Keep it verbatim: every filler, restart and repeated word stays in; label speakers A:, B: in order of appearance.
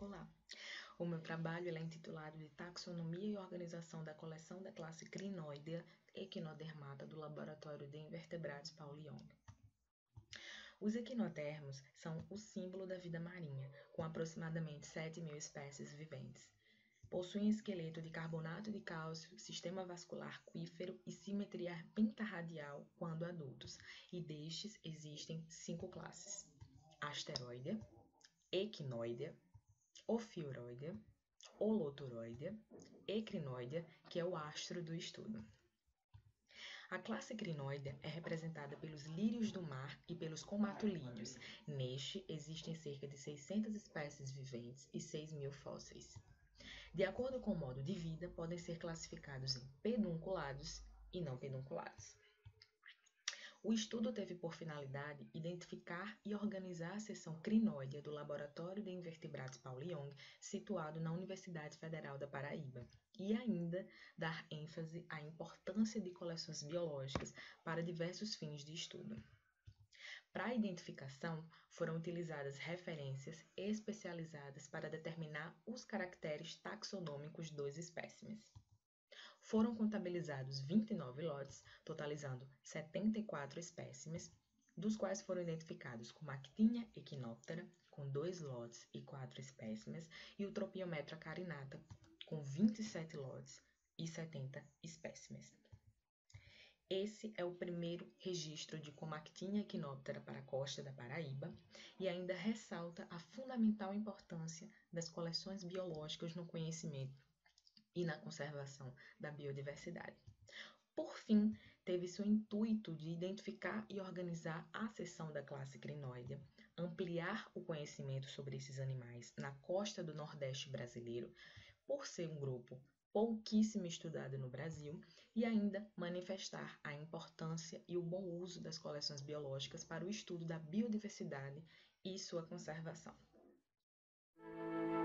A: Olá! O meu trabalho ele é intitulado de Taxonomia e Organização da Coleção da Classe Crinoidea Equinodermata do Laboratório de Invertebrados Paul Young. Os equinodermos são o símbolo da vida marinha, com aproximadamente sete mil espécies viventes. Possuem esqueleto de carbonato de cálcio, sistema vascular aquífero e simetria pentarradial quando adultos, e destes existem cinco classes: Asteroidea, Equinoidea, Ophiuroidea, Holoturoidea e Crinoidea, que é o astro do estudo. A classe Crinoidea é representada pelos lírios do mar e pelos comatolídeos. Neste, existem cerca de seiscentas espécies viventes e seis mil fósseis. De acordo com o modo de vida, podem ser classificados em pedunculados e não pedunculados. O estudo teve por finalidade identificar e organizar a seção Crinoidea do Laboratório de Invertebrados Paul Young, situado na Universidade Federal da Paraíba, e ainda dar ênfase à importância de coleções biológicas para diversos fins de estudo. Para a identificação, foram utilizadas referências especializadas para determinar os caracteres taxonômicos dos espécimes. Foram contabilizados vinte e nove lotes, totalizando setenta e quatro espécimes, dos quais foram identificados como Actinia equinoptera, com dois lotes e quatro espécimes, e o Tropiometra carinata, com vinte e sete lotes e setenta espécimes. Esse é o primeiro registro de Actinia equinoptera para a costa da Paraíba e ainda ressalta a fundamental importância das coleções biológicas no conhecimento e na conservação da biodiversidade. Por fim, teve-se o intuito de identificar e organizar a seção da classe Crinoidea, ampliar o conhecimento sobre esses animais na costa do Nordeste brasileiro, por ser um grupo pouquíssimo estudado no Brasil, e ainda manifestar a importância e o bom uso das coleções biológicas para o estudo da biodiversidade e sua conservação.